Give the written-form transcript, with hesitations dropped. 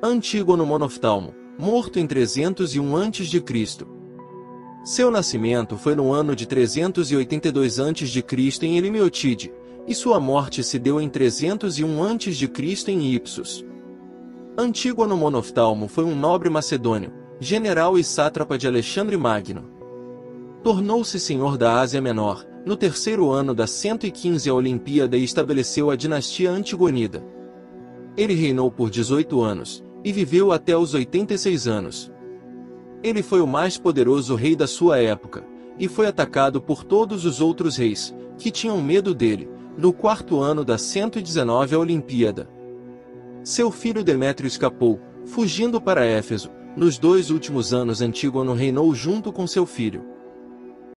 Antígono Monoftalmo, morto em 301 a.C. Seu nascimento foi no ano de 382 a.C. em Elimiotide, e sua morte se deu em 301 a.C. em Ipsos. Antígono Monoftalmo foi um nobre macedônio, general e sátrapa de Alexandre Magno. Tornou-se senhor da Ásia Menor, no terceiro ano da 115ª Olimpíada e estabeleceu a dinastia Antigonida. Ele reinou por 18 anos, e viveu até os 86 anos. Ele foi o mais poderoso rei da sua época, e foi atacado por todos os outros reis, que tinham medo dele, no quarto ano da 119ª Olimpíada. Seu filho Demétrio escapou, fugindo para Éfeso. Nos 2 últimos anos Antígono reinou junto com seu filho.